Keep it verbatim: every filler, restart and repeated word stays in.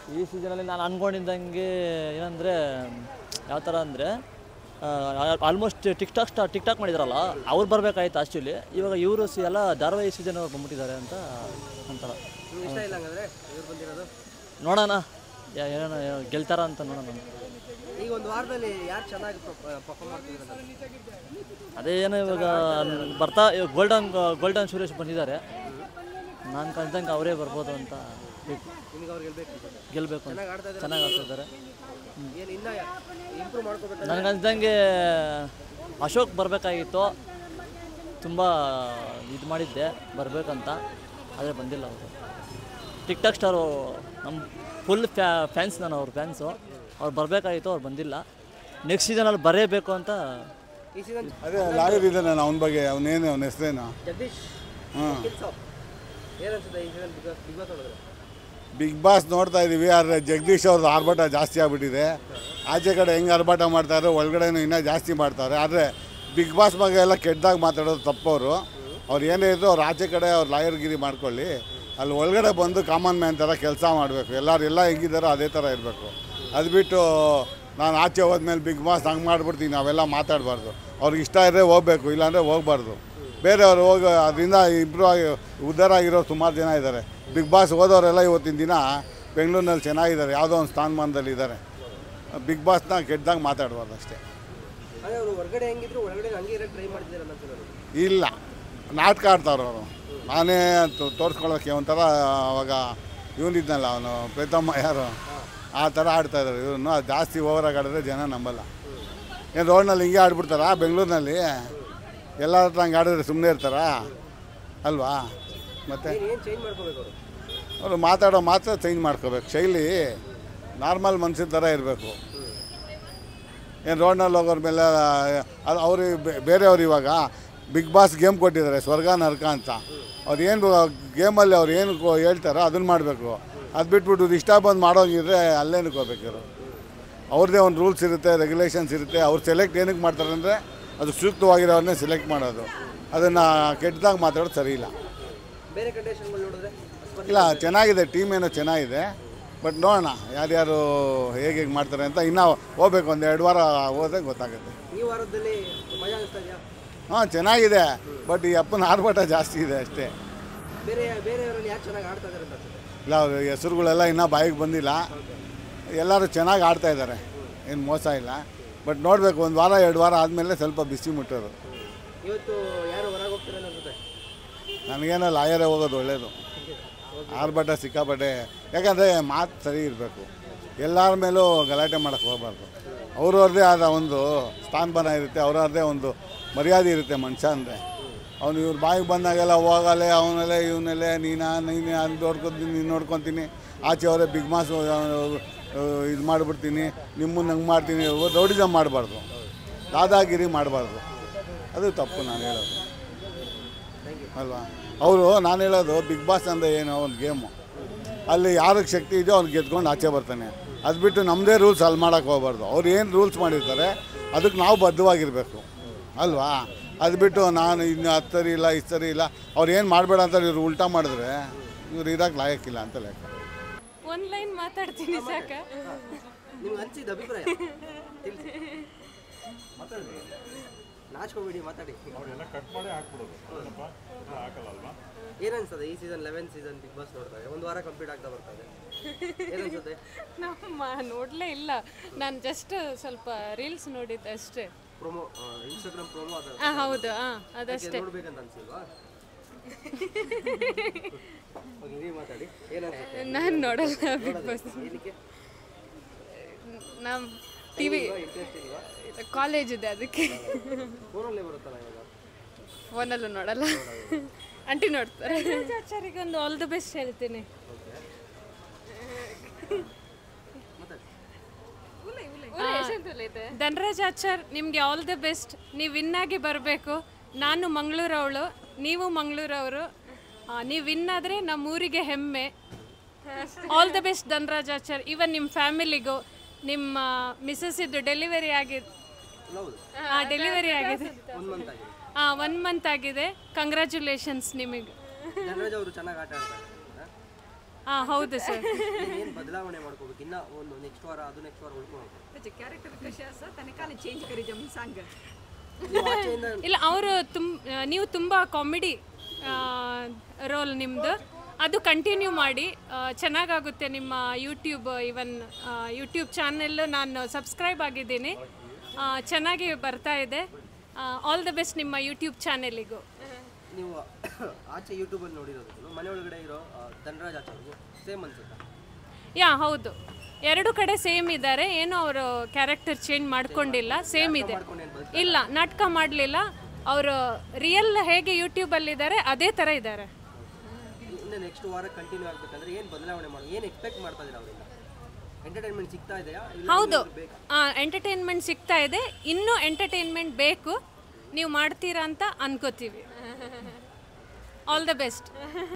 ಈ ಸೀಸನಲ್ಲಿ ನಾನು ಅಂದ್ಕೊಂಡಿದ್ದಂಗೆ ಏನಂದರೆ ಯಾವ ಥರ ಅಂದರೆ ಆಲ್ಮೋಸ್ಟ್ ಟಿಕ್ ಟಾಕ್ ಸ್ಟಾ ಟಿಕ್ ಟಾಕ್ ಮಾಡಿದಾರಲ್ಲ ಅವ್ರು ಬರಬೇಕಾಯ್ತು ಆ್ಯಕ್ಚುಲಿ. ಇವಾಗ ಇವರು ಸಿ ಎಲ್ಲ ಧಾರಾವಾಹಿ ಸೀಸನ್ ಅವ್ರು ಬಂದ್ಬಿಟ್ಟಿದ್ದಾರೆ ಅಂತ ಒಂಥರ ನೋಡೋಣ ಏನೋ ಗೆಲ್ತಾರ ಅಂತ ನೋಡೋಣ. ಈಗ ಒಂದು ವಾರದಲ್ಲಿ ಯಾರು ಚೆನ್ನಾಗಿ ಪರ್ಫಾರ್ಮ್ ಮಾಡ್ತಿದ್ದಾರೆ? ಅದೇ ಏನೋ ಇವಾಗ ಬರ್ತಾ ಇವಾಗ ಗೋಲ್ಡನ್ ಗೋಲ್ಡನ್ ಸುರೇಶ್ ಬಂದಿದ್ದಾರೆ. ನಾನು ಕಲ್ತಂಗೆ ಅವರೇ ಬರ್ಬೋದು ಅಂತ ಗೆಲ್ಲಬೇಕು ಅಂತ ಚೆನ್ನಾಗಿ ಆಡ್ತಿದ್ದಾರೆ. ನನಗನ್ಸ್ದಂಗೆ ಅಶೋಕ್ ಬರಬೇಕಾಗಿತ್ತು, ತುಂಬ ಇದು ಮಾಡಿದ್ದೆ ಬರಬೇಕಂತ, ಆದರೆ ಬಂದಿಲ್ಲ ಅವರು. ಟಿಕ್ ಟಾಕ್ ಸ್ಟಾರು ನಮ್ಮ ಫುಲ್ ಫ್ಯಾ ಫ್ಯಾನ್ಸ್ ನಾನು ಅವ್ರ ಫ್ಯಾನ್ಸು. ಅವ್ರು ಬರಬೇಕಾಗಿತ್ತು, ಅವ್ರು ಬಂದಿಲ್ಲ. ನೆಕ್ಸ್ಟ್ ಸೀಸನಲ್ಲಿ ಬರಬೇಕು ಅಂತ. ಅದೇ ಲಾಯರ್ ಇದ್ದಾನೆ ಅವನ ಬಗ್ಗೆ, ಅವನೇನು ಅವನ ಹೆಸರೇನು? ಜಗದೀಶ್. ಹಾಂ, ಬಿಗ್ ಬಾಸ್ ನೋಡ್ತಾ ಇದ್ದೀವಿ. ಆದರೆ ಜಗದೀಶ್ ಅವ್ರದ್ದು ಆರ್ಭಟ ಜಾಸ್ತಿ ಆಗಿಬಿಟ್ಟಿದೆ. ಆಚೆ ಕಡೆ ಹೆಂಗೆ ಆರ್ಭಟ ಮಾಡ್ತಾರೆ, ಒಳಗಡೆನೂ ಇನ್ನೂ ಜಾಸ್ತಿ ಮಾಡ್ತಾರೆ. ಆದರೆ ಬಿಗ್ ಬಾಸ್ ಬಗ್ಗೆ ಎಲ್ಲ ಕೆಟ್ಟದಾಗಿ ಮಾತಾಡೋದು ತಪ್ಪವರು. ಅವ್ರು ಏನೇ ಇದ್ರು ಅವ್ರು ಆಚೆ ಕಡೆ ಅವ್ರು ಲಾಯರ್ಗಿರಿ ಮಾಡ್ಕೊಳ್ಳಿ, ಅಲ್ಲಿ ಒಳಗಡೆ ಬಂದು ಕಾಮನ್ ಮ್ಯಾನ್ ಥರ ಕೆಲಸ ಮಾಡಬೇಕು. ಎಲ್ಲರೂ ಎಲ್ಲ ಹೆಂಗಿದ್ದಾರೋ ಅದೇ ಥರ ಇರಬೇಕು. ಅದು ಬಿಟ್ಟು ನಾನು ಆಚೆ ಹೋದ್ಮೇಲೆ ಬಿಗ್ ಬಾಸ್ ಹಂಗೆ ಮಾಡಿಬಿಡ್ತೀನಿ ನಾವೆಲ್ಲ ಮಾತಾಡಬಾರ್ದು. ಅವ್ರಿಗೆ ಇಷ್ಟ ಇದ್ದರೆ ಹೋಗಬೇಕು, ಇಲ್ಲಾಂದರೆ ಹೋಗಬಾರ್ದು. ಬೇರೆಯವರು ಹೋಗಿ ಅದರಿಂದ ಇಂಪ್ರೂವ್ ಆಗಿ ಉದ್ಧಾರ ಆಗಿರೋ ಸುಮಾರು ಜನ ಇದ್ದಾರೆ. ಬಿಗ್ ಬಾಸ್ ಹೋದವರೆಲ್ಲ ಇವತ್ತಿನ ದಿನ ಬೆಂಗಳೂರಿನಲ್ಲಿ ಚೆನ್ನಾಗಿದ್ದಾರೆ, ಯಾವುದೋ ಒಂದು ಸ್ಥಾನಮಾನದಲ್ಲಿ ಇದ್ದಾರೆ. ಬಿಗ್ ಬಾಸ್ನ ಕೆಟ್ಟದಾಗ ಮಾತಾಡಬಾರ್ದು ಅಷ್ಟೇ. ಇಲ್ಲ, ನಾಟಕ ಆಡ್ತಾವ್ರು ಅವರು. ನಾನೇ ತೋರಿಸ್ಕೊಳ್ಳೋಕ್ಕೆ ಒಂಥರ ಅವಾಗ ಇವನಿದ್ನಲ್ಲ ಅವನು ಪ್ರೀತಮ್ಮ ಯಾರು, ಆ ಥರ ಆಡ್ತಾಯಿದ್ದಾರೆ. ಇವ್ರನ್ನು ಜಾಸ್ತಿ ಓವರಾಗಿ ಆಡಿದ್ರೆ ಜನ ನಂಬಲ್ಲ. ಏನು ರೋಡ್ನಲ್ಲಿ ಹಿಂಗೆ ಆಡ್ಬಿಡ್ತಾರಾ? ಬೆಂಗಳೂರಿನಲ್ಲಿ ಎಲ್ಲರ ಹತ್ರ ಹಂಗೆ ಆಡಿದ್ರೆ ಸುಮ್ಮನೆ ಇರ್ತಾರಾ ಅಲ್ವಾ? ಮತ್ತು ಅವರು ಮಾತಾಡೋ ಮಾತ್ರ ಚೇಂಜ್ ಮಾಡ್ಕೋಬೇಕು. ಶೈಲಿ ನಾರ್ಮಲ್ ಮನುಷ್ಯನ ಥರ ಇರಬೇಕು. ಏನು ರೋಡ್ನಲ್ಲಿ ಹೋಗೋರ ಮೇಲೆ ಅದು ಅವ್ರಿಗೆ ಬೇರೆಯವ್ರು ಇವಾಗ ಬಿಗ್ ಬಾಸ್ ಗೇಮ್ ಕೊಟ್ಟಿದ್ದಾರೆ ಸ್ವರ್ಗ ನರಕ ಅಂತ. ಅವ್ರು ಏನು ಗೇಮಲ್ಲಿ ಅವ್ರು ಏನು ಹೇಳ್ತಾರೋ ಅದನ್ನು ಮಾಡಬೇಕು. ಅದು ಬಿಟ್ಬಿಟ್ಟು ಇಷ್ಟ ಬಂದು ಮಾಡೋಂಗಿದ್ರೆ ಅಲ್ಲೇನಕ್ಕೆ ಹೋಗ್ಬೇಕಿರು. ಅವ್ರದ್ದೇ ಒಂದು ರೂಲ್ಸ್ ಇರುತ್ತೆ, ರೆಗ್ಯುಲೇಷನ್ಸ್ ಇರುತ್ತೆ. ಅವ್ರು ಸೆಲೆಕ್ಟ್ ಏನಕ್ಕೆ ಮಾಡ್ತಾರೆ ಅಂದರೆ ಅದು ಸೂಕ್ತವಾಗಿರೋರನ್ನೇ ಸೆಲೆಕ್ಟ್ ಮಾಡೋದು. ಅದನ್ನು ಕೆಟ್ಟದಾಗ ಮಾತಾಡೋದು ಸರಿ ಇಲ್ಲ. ಇಲ್ಲ, ಚೆನ್ನಾಗಿದೆ, ಟೀಮ್ ಏನೋ ಚೆನ್ನಾಗಿದೆ. ಬಟ್ ನೋಡೋಣ ಯಾರ್ಯಾರು ಹೇಗೆ ಹೇಗೆ ಮಾಡ್ತಾರೆ ಅಂತ. ಇನ್ನೂ ಹೋಗ್ಬೇಕು, ಒಂದು ಎರಡು ವಾರ ಹೋದ್ರೆ ಗೊತ್ತಾಗುತ್ತೆ. ಹಾಂ, ಚೆನ್ನಾಗಿದೆ. ಬಟ್ ಈ ಅಪ್ಪನ ಆರ್ಭಟ ಜಾಸ್ತಿ ಇದೆ ಅಷ್ಟೇ. ಇಲ್ಲ, ಅವ್ರ ಹೆಸರುಗಳೆಲ್ಲ ಇನ್ನೂ ಬಾಯಿಗೆ ಬಂದಿಲ್ಲ. ಎಲ್ಲರೂ ಚೆನ್ನಾಗಿ ಆಡ್ತಾಯಿದ್ದಾರೆ, ಏನು ಮೋಸ ಇಲ್ಲ. ಬಟ್ ನೋಡಬೇಕು, ಒಂದು ವಾರ ಎರಡು ವಾರ ಆದಮೇಲೆ ಸ್ವಲ್ಪ ಬಿಸಿ ಮುಟ್ಟೋದು. ನನಗೇನೋ ಲಾಯರೇ ಹೋಗೋದು ಒಳ್ಳೆಯದು. ಆರ್ಭಟ ಸಿಕ್ಕಾಪಟ್ಟೆ, ಯಾಕಂದರೆ ಮಾತು ಸರಿ ಇರಬೇಕು. ಎಲ್ಲರ ಮೇಲೂ ಗಲಾಟೆ ಮಾಡೋಕ್ಕೆ ಹೋಗಬಾರ್ದು. ಅವ್ರವ್ರದ್ದೇ ಆದ ಒಂದು ಸ್ಥಾನಮಾನ ಇರುತ್ತೆ, ಅವ್ರವ್ರದ್ದೇ ಒಂದು ಮರ್ಯಾದೆ ಇರುತ್ತೆ ಮನುಷ್ಯ ಅಂದರೆ. ಅವ್ನು ಇವ್ರ ಬಾಯಿಗೆ ಬಂದಾಗೆಲ್ಲ ಹೋಗಲ್ಲೇ ಅವನಲ್ಲೇ ಇವನಲ್ಲೇ ನೀನು ನೀನು ಅದು ನೋಡ್ಕೊತೀನಿ ನೀನು ನೋಡ್ಕೊತೀನಿ, ಆಚೆ ಅವರೇ ಬಿಗ್ ಬಾಸ್ ಇದು ಮಾಡಿಬಿಡ್ತೀನಿ, ನಿಮ್ಮನ್ನು ಹಂಗೆ ಮಾಡ್ತೀನಿ, ರೌಡಿಸಮ್ ಮಾಡಬಾರ್ದು, ದಾದಾಗಿರಿ ಮಾಡಬಾರ್ದು. ಅದು ತಪ್ಪು ನಾನು ಹೇಳೋದು ಅಲ್ವಾ. ಅವರು ನಾನು ಹೇಳೋದು ಬಿಗ್ ಬಾಸ್ ಅಂದರೆ ಏನು, ಒಂದು ಗೇಮು. ಅಲ್ಲಿ ಯಾರಿಗೆ ಶಕ್ತಿ ಇದೆಯೋ ಅವ್ನು ಗೆದ್ಕೊಂಡು ಆಚೆ ಬರ್ತಾನೆ. ಅದು ಬಿಟ್ಟು ನಮ್ಮದೇ ರೂಲ್ಸ್ ಅಲ್ಲಿ ಮಾಡೋಕ್ಕೆ ಹೋಗ್ಬಾರ್ದು. ಅವ್ರು ಏನು ರೂಲ್ಸ್ ಮಾಡಿರ್ತಾರೆ ಅದಕ್ಕೆ ನಾವು ಬದ್ಧವಾಗಿರಬೇಕು ಅಲ್ವಾ. ಅದು ಬಿಟ್ಟು ನಾನು ಇನ್ನು ಹತ್ತು ಸರಿ ಇಲ್ಲ ಇಷ್ಟು ಸರಿ ಇಲ್ಲ, ಅವ್ರು ಏನು ಮಾಡಬೇಡ ಅಂತ ಇವ್ರು ಉಲ್ಟಾ ಮಾಡಿದ್ರೆ ಇವ್ರು ಇರೋಕ್ಕೆ ಲಾಯಕ್ಕಿಲ್ಲ ಅಂತ ಲೆಕ್ಕ. ಒಂದು ಲೈನ್ ಮಾತಾಡ್ತೀನಿ ಸಾಕ. ನಾಚ್ಕೋಬೇಡಿ, ಮಾತಾಡಿ. ಏನನ್ಸುತ್ತೆ ಈ season eleven season Bigg Boss ನೋಡ್ತಾರೆ? ಒಂದು ವಾರ ಕಂಪ್ಲೀಟ್ ಆಗ್ತಾ ಬರ್ತದೆ. ಏನನ್ಸುತ್ತೆ? ನಾವು ನೋಡಲೇ ಇಲ್ಲ, ನಾನು ಜಸ್ಟ್ ಸ್ವಲ್ಪ ರೀಲ್ಸ್ ನೋಡಿದ್ದೆ ಅಷ್ಟೇ. ಪ್ರೊಮೋ, ಇನ್ಸ್ಟಾಗ್ರಾಮ್ ಪ್ರೊಮೋ ಅದು. ಹಾಂ, ಹೌದು. ಹಾಂ, ಅದಷ್ಟೇ. ನೋಡ್ಬೇಕಂತ ಅನ್ಸಿಲ್ವಾ? ನೀವು ಮಾತಾಡಿ. ಏನನ್ಸುತ್ತೆ? ನಾನು ನೋಡಲ್ಲ ಬಿಗ್ ಬಾಸ್. ಏನಕ್ಕೆ? ನಮ್ಮ ಟಿ ವಿ ಕಾಲೇಜ್ ಇದೆ ಅದಕ್ಕೆ. ಫೋನಲ್ಲೇ ಬರುತ್ತಲ್ಲ ಇವಾಗ? ಫೋನಲ್ಲೂ ನೋಡಲ್ಲ, ಆಂಟಿ ನೋಡ್ತಾರೆ. ಆಚಾರಿಗೆ ಒಂದು ಆಲ್ ದ ಬೆಸ್ಟ್ ಹೇಳ್ತೀನಿ. ಧನರಾಜ್ ಆಚಾರ್, ನಿಮಗೆ ಆಲ್ ದ ಬೆಸ್ಟ್. ನೀವು ವಿನ್ನಾಗಿ ಬರಬೇಕು. ನಾನು ಮಂಗಳೂರವಳು, ನೀವು ಮಂಗಳೂರವರು. ನೀವು ವಿನ್ ಆದರೆ ನಮ್ಮ ಊರಿಗೆ ಹೆಮ್ಮೆ. All the best Dhanraj Achar. Even ನಿಮ್ಮ ಫ್ಯಾಮಿಲಿಗೂ. ನಿಮ್ಮ ಮಿಸಸ್ ಇದ್ದು ಡೆಲಿವರಿ ಆಗಿದೆ. ಹಾಂ, ಡೆಲಿವರಿ ಆಗಿದೆ. ಹಾಂ, ಒನ್ ಮಂತ್ ಆಗಿದೆ. ಕಂಗ್ರ್ಯಾಚುಲೇಷನ್ಸ್ ನಿಮಗೆ. ಧನರಾಜ್ ಅವರು ಚೆನ್ನಾಗಿ ಆಟ ಆಡ್ತಾರೆ. ಹಾಂ ಹೌದು ಸರ್. ಏನು ಬದಲಾವಣೆ ಮಾಡ್ಕೋಬೇಕು ಇನ್ನ ಒಂದು ನೆಕ್ಸ್ಟ್ ವಾರ ಅದು ನೆಕ್ಸ್ಟ್ ವಾರ ಉಳ್ಕೊಂಡು ಕ್ಯಾರೆಕ್ಟರ್ ಕಶा असं त्याने काल चेंज करी जमून सांग. ಇಲ್ಲ ಅವರು ತುಂಬ ನೀವು ತುಂಬ ಕಾಮಿಡಿ ರೋಲ್ ನಿಮ್ಮದು, ಅದು ಕಂಟಿನ್ಯೂ ಮಾಡಿ ಚೆನ್ನಾಗಾಗುತ್ತೆ. ನಿಮ್ಮ ಯೂಟ್ಯೂಬ್ ಇವನ್ ಯೂಟ್ಯೂಬ್ ಚಾನೆಲ್ ನಾನು ಸಬ್ಸ್ಕ್ರೈಬ್ ಆಗಿದ್ದೀನಿ, ಚೆನ್ನಾಗಿ ಬರ್ತಾ ಇದೆ. ಆಲ್ ದ ಬೆಸ್ಟ್ ನಿಮ್ಮ ಯೂಟ್ಯೂಬ್ ಚಾನೆಲಿಗೂ. ನೀವು ಆಚೆ ಯೂಟ್ಯೂಬಲ್ಲಿ ನೋಡಿರೋದು ಮನೆ ಒಳಗಡೆ ಇರೋ ಧನರಾಜ್ ಆಚಾರ್ಯ ಸೇಮ್ ಅನ್ಸುತ್ತಾ? ಯಾ ಹೌದು, ಎರಡು ಕಡೆ ಸೇಮ್ ಇದ್ದಾರೆ, ಏನು ಅವರು ಕ್ಯಾರೆಕ್ಟರ್ ಚೇಂಜ್ ಮಾಡ್ಕೊಂಡಿಲ್ಲ, ಸೇಮ್ ಇದೆ. ಇಲ್ಲ ನಾಟಕ ಮಾಡಲಿಲ್ಲ, ಅವರು ರಿಯಲ್ ಹೇಗೆ ಯೂಟ್ಯೂಬಲ್ಲಿದ್ದಾರೆ ಅದೇ ಥರ ಇದ್ದಾರೆ. ಇನ್ನು ನೆಕ್ಸ್ಟ್ ವಾರ ಕಂಟಿನ್ಯೂ ಆಗಬೇಕಂದ್ರೆ ಏನು ಬದಲಾವಣೆ ಮಾಡಿ ಏನು ಎಕ್ಸ್ಪೆಕ್ಟ್ ಮಾಡ್ತಾ ಇದ್ದೀರಾ ಅವರಿಂದ? ಎಂಟರ್ಟೈನ್ಮೆಂಟ್ ಸಿಗ್ತಾ ಇದೆಯಾ? ಹೌದು, ಎಂಟರ್ಟೈನ್ಮೆಂಟ್ ಸಿಗ್ತಾ ಇದೆ, ಇನ್ನೂ ಎಂಟರ್ಟೈನ್ಮೆಂಟ್ ಬೇಕು, ನೀವು ಮಾಡ್ತೀರಾ ಅಂತ ಅನ್ಕೋತೀವಿ. All the best.